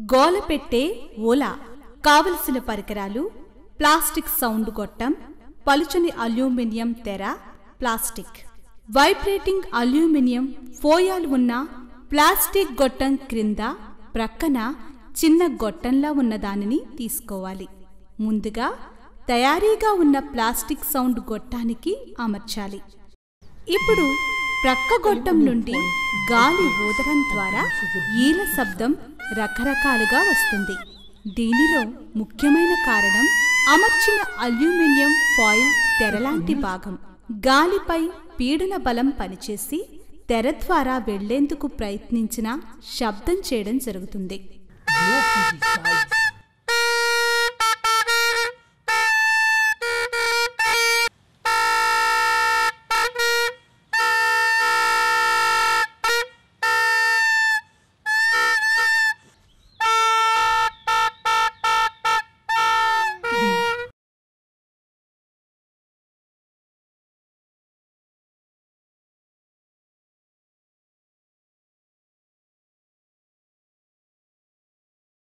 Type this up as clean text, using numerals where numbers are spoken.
గోలపెట్టే ఓలా. కావలసిన పరికరాలు: plastic sound గొట్టం, పలుచని అల్యూమినియం తెర, ప్లాస్టిక్ వైబ్రేటింగ్ అల్యూమినియం ఫోయాల్ ఉన్న ప్లాస్టిక్ గొట్టం క్రింద ప్రక్కన చిన్న గొట్టంలా ఉన్న దానిని తీసుకోవాలి. ముందుగా తయారీగా ఉన్న ప్లాస్టిక్ సౌండ్ గొట్టానికి అమర్చాలి. ఇప్పుడు ప్రక్క గొట్టం నుండి గాలి ఊదడం ద్వారా ఈల శబ్దం రకరకాలుగా వస్తుంది. దీనిలో ముఖ్యమైన కారణం అమర్చిన అల్యూమినియం ఫాయిల్ తెరలాంటి భాగం గాలిపై పీడన బలం పనిచేసి తెర ద్వారా వెళ్లేందుకు ప్రయత్నించినా శబ్దం చేయడం జరుగుతుంది.